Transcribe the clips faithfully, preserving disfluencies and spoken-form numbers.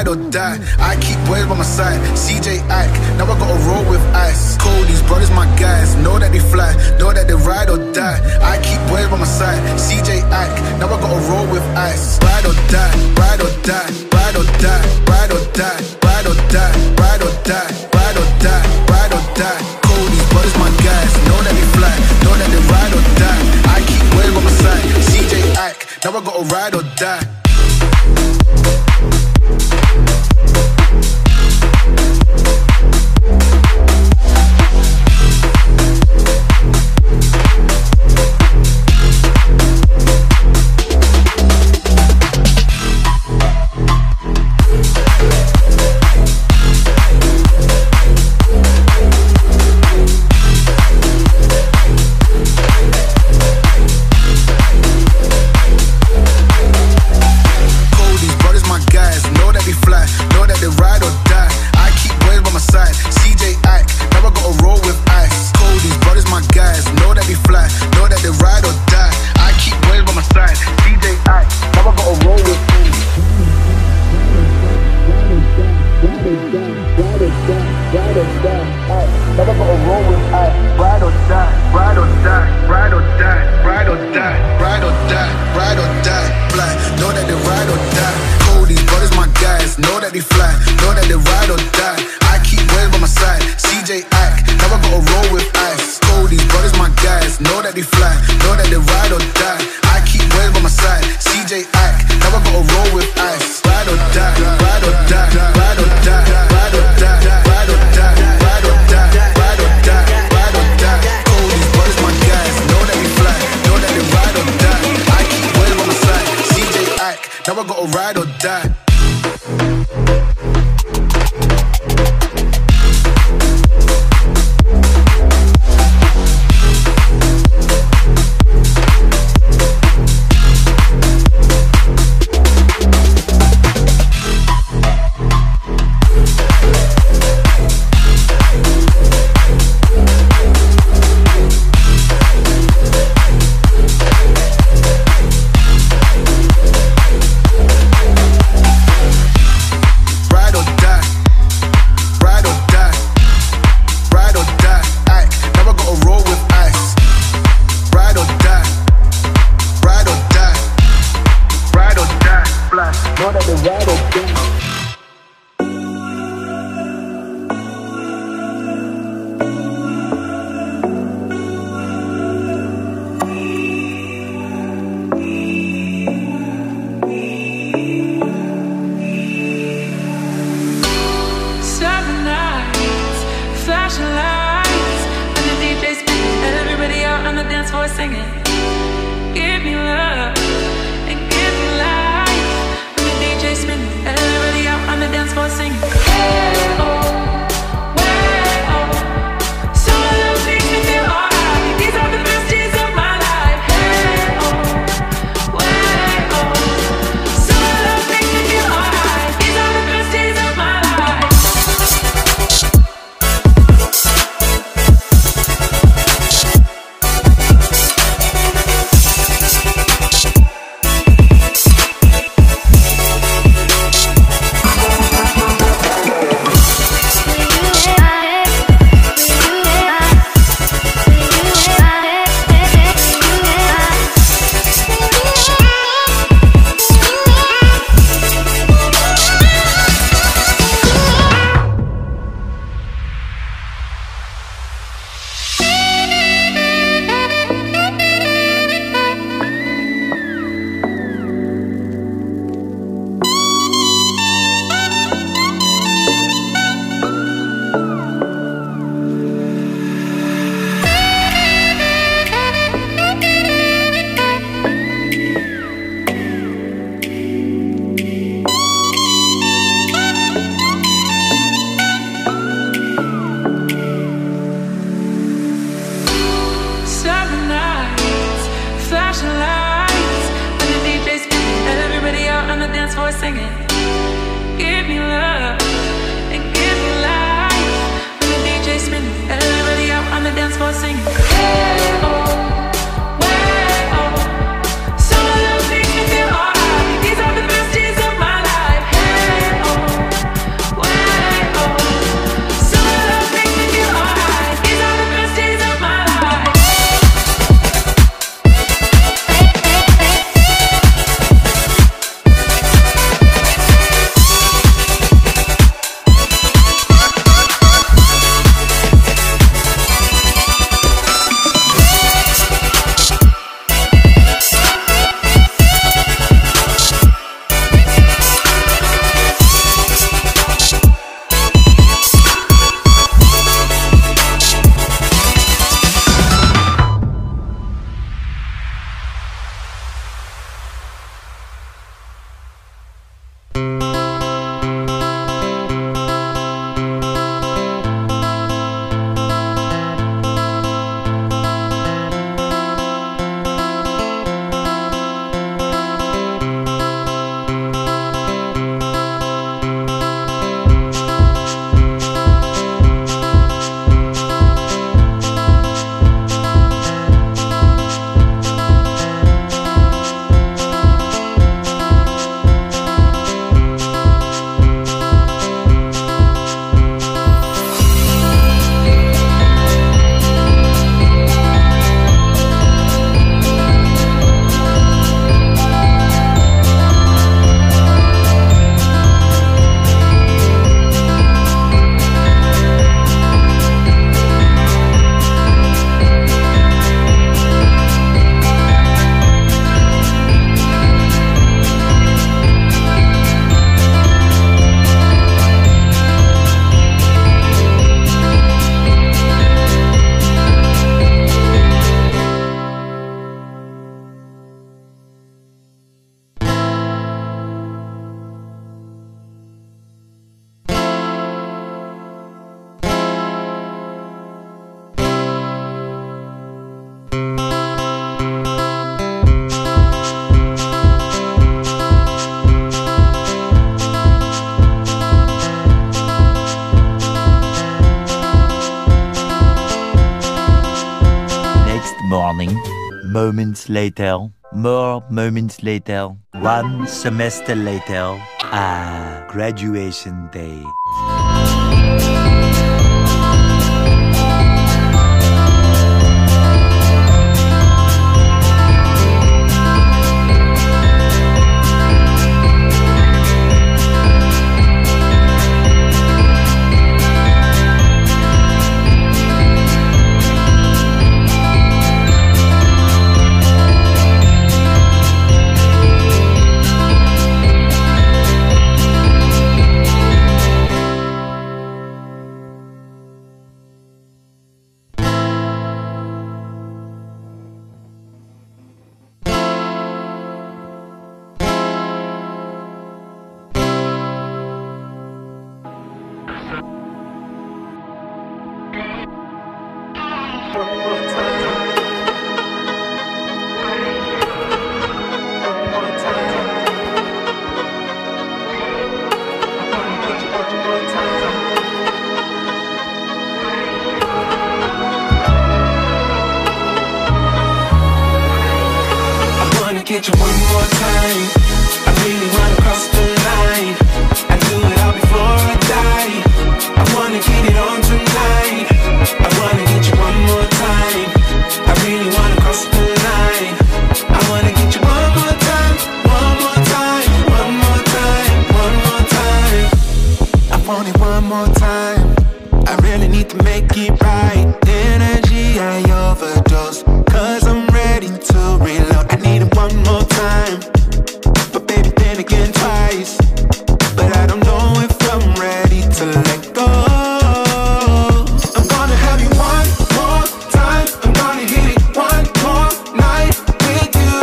ride or die. I keep boys by my side. C J Ike, now I gotta roll with ice. Cold, these brothers my guys. Know that they fly, know that they ride or die. I keep boys by my side. C J Ike, now I gotta roll with ice. Ride or die, ride or die, ride or die, ride or die, ride or die, ride or die, ride or die, ride or die. Cold, these brothers my guys. Know that they fly, know that they ride or die. I keep boys by my side. C J Ike, now I gotta ride or die. moments later, more moments later, one semester later, ah, graduation day. Get you one more time. I really wanna cross the line. I do it all before I die. I wanna get it on tonight. I wanna get you one more time. I really wanna cross the line. I wanna get you one more time, one more time, one more time, one more time. I want it one more time. I really need to make it right. Energy I overdose, cause I'm ready to reload. I need it one more time, but baby then again twice. But I don't know if I'm ready to let go. I'm gonna have you one more time. I'm gonna hit it one more night with you,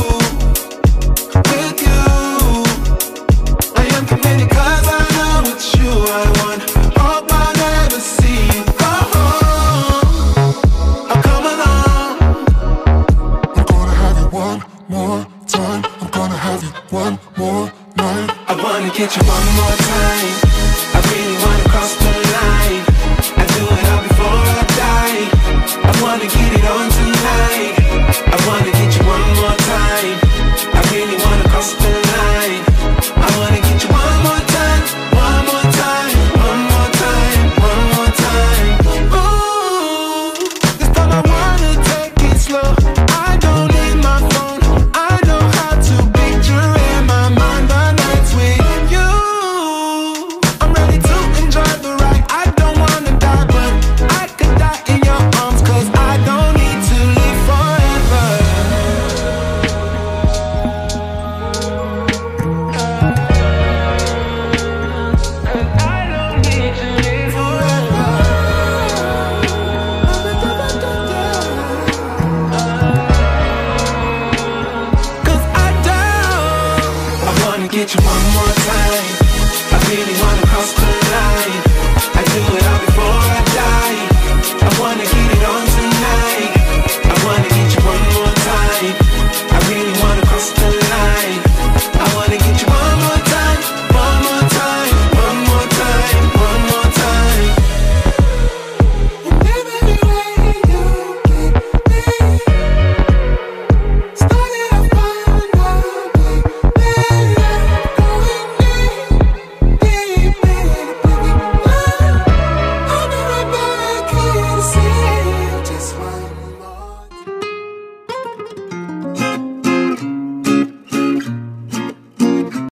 with you. I am committed cause I know it's you I want. Hope I never see you go home. I'll come along. I'm gonna have you one more time. I'm gonna have you one more night. I wanna get you one